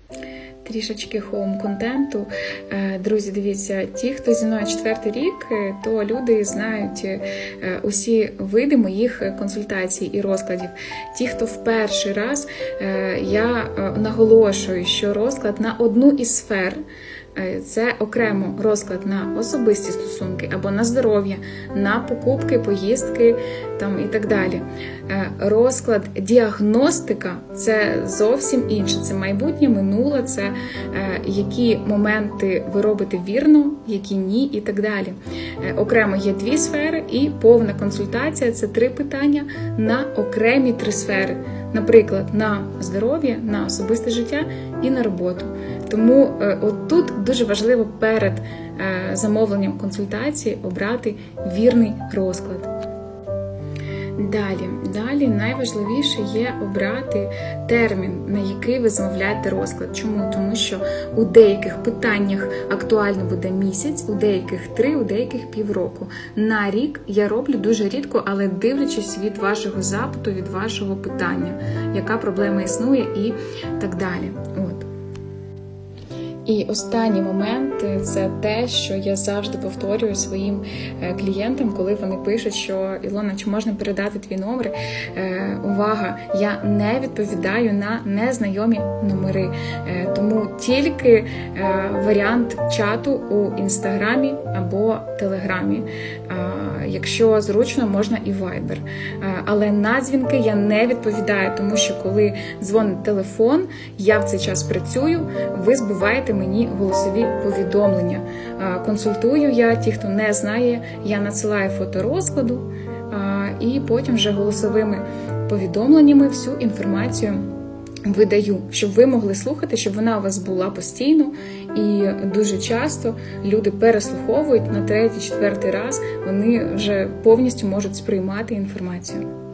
Трішечки хоум-контенту. Друзі, дивіться, ті, хто зі мною 4-й рік, то люди знають усі види моїх консультацій і розкладів. Ті, хто в перший раз, я наголошую, що розклад на одну із сфер, це окремо розклад на особисті стосунки або на здоров'я, на покупки, поїздки там, і так далі. Розклад діагностика – це зовсім інше. Це майбутнє, минуле, це які моменти ви робите вірно, які ні і так далі. Окремо є 2 сфери і повна консультація – це 3 питання на окремі 3 сфери. Наприклад, на здоров'я, на особисте життя і на роботу. Тому от тут дуже важливо перед замовленням консультації обрати вірний розклад. Далі найважливіше є обрати термін, на який ви замовляєте розклад. Чому? Тому що у деяких питаннях актуально буде місяць, у деяких 3, у деяких півроку. На рік я роблю дуже рідко, але дивлячись від вашого запиту, від вашого питання, яка проблема існує і так далі. І останній момент – це те, що я завжди повторюю своїм клієнтам, коли вони пишуть, що «Ілона, чи можна передати твій номер?» Увага! Я не відповідаю на незнайомі номери, тому тільки варіант чату у Інстаграмі або Телеграмі. Якщо зручно, можна і Viber. Але на дзвінки я не відповідаю, тому що коли дзвонить телефон, я в цей час працюю, ви збиваєте мені голосові повідомлення. Консультую я, ті, хто не знає, я надсилаю фото розкладу і потім вже голосовими повідомленнями всю інформацію видаю, щоб ви могли слухати, щоб вона у вас була постійно. І дуже часто люди переслуховують на 3-4 раз, вони вже повністю можуть сприймати інформацію.